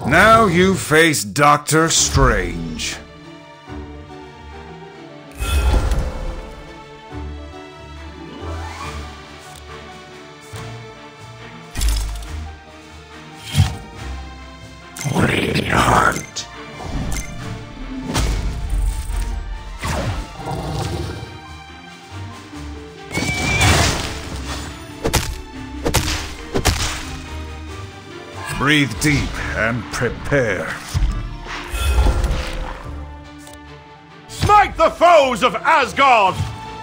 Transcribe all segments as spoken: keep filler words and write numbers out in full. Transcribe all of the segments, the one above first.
Now you face Doctor Strange. Radiant. Breathe deep and prepare. Smite the foes of Asgard!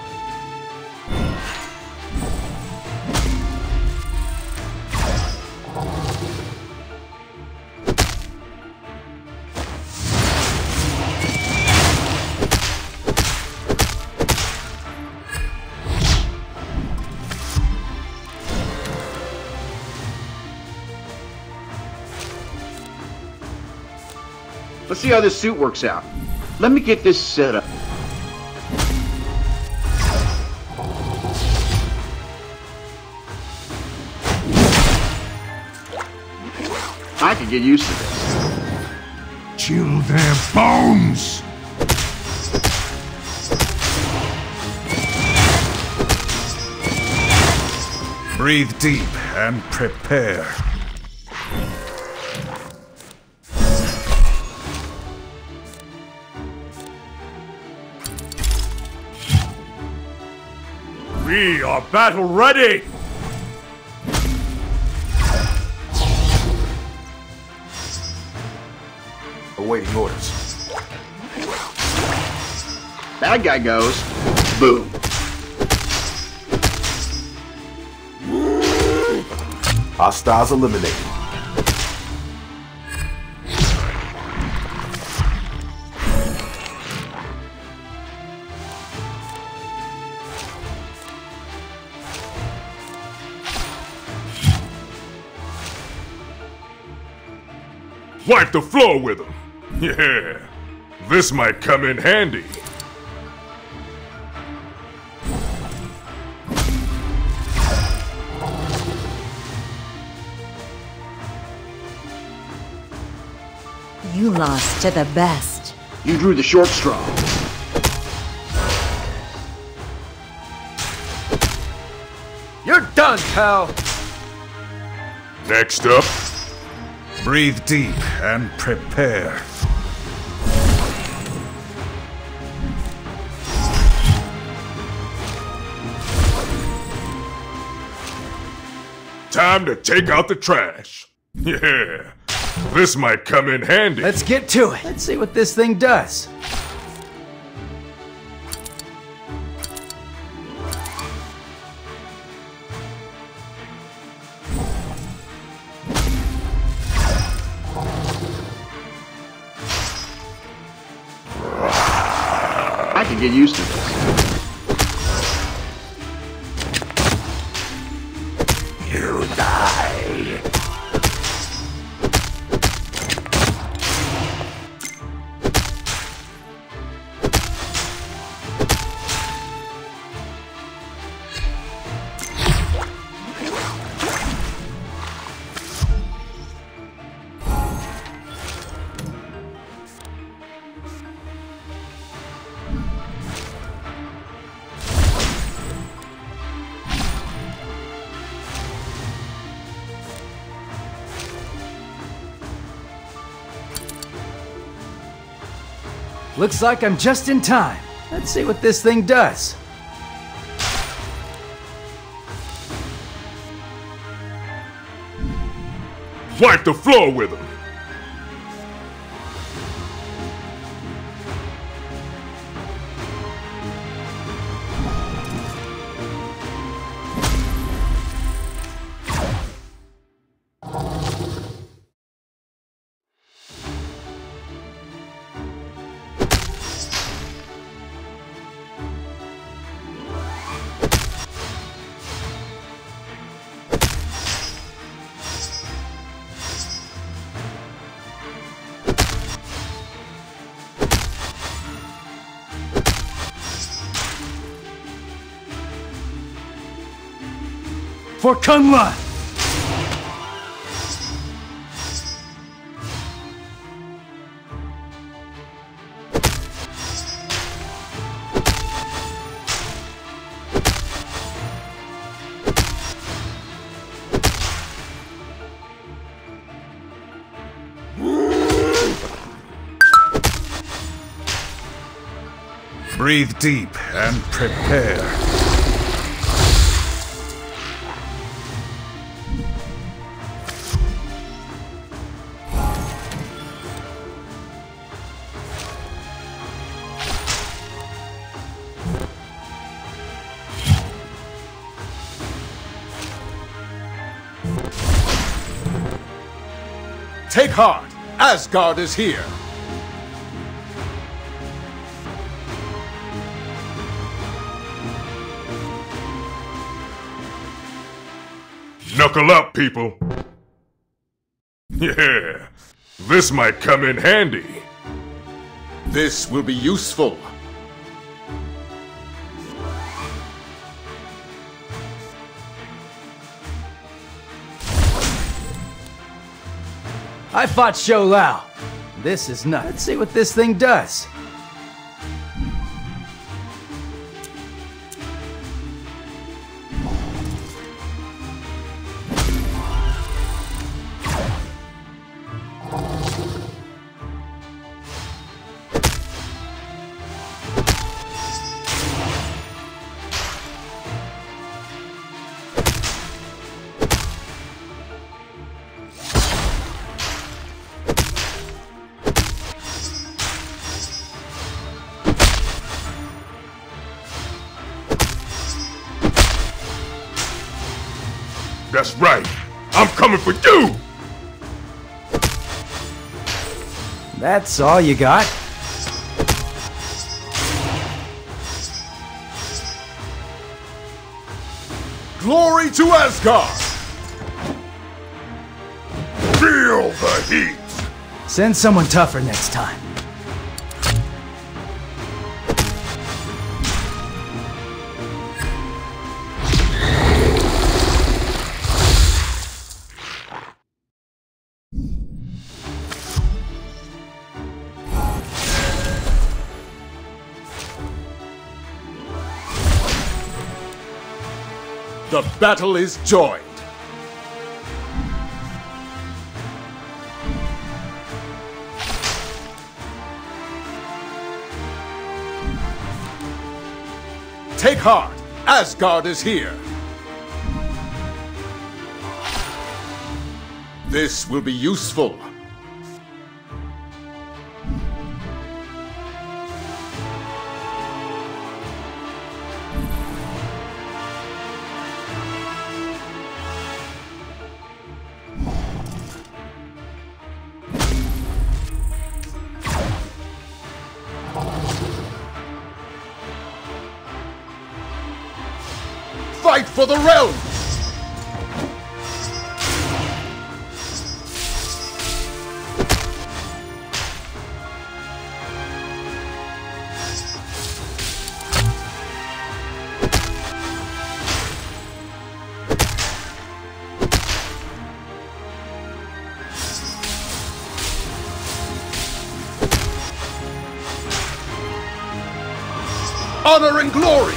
Let's see how this suit works out. Let me get this set up. I could get used to this. Chill their bones! Breathe deep and prepare. We are battle ready! Awaiting orders. Bad guy goes, boom. Hostiles eliminated. Wipe the floor with them! Yeah, this might come in handy. You lost to the best. You drew the short straw. You're done, pal! Next up, Breathe deep and prepare. time to take out the trash. Yeah, this might come in handy. Let's get to it. Let's see what this thing does. I can get used to this. You die. Looks like I'm just in time. Let's see what this thing does. Wipe the floor with them. For Kunlun! Breathe deep and prepare. Take heart! Asgard is here! Knuckle up, people! Yeah, this might come in handy. This will be useful. I fought Shou Lao. This is nuts. Let's see what this thing does. That's right. I'm coming for you! That's all you got? Glory to Asgard! Feel the heat! Send someone tougher next time. The battle is joined. Take heart! Asgard is here! This will be useful. Fight for the realm! Honor and glory!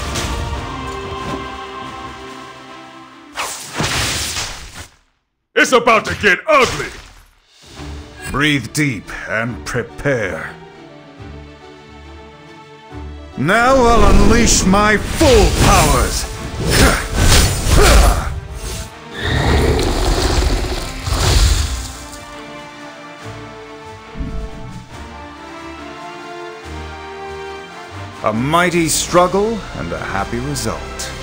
It's about to get ugly! Breathe deep and prepare. Now I'll unleash my full powers! A mighty struggle and a happy result.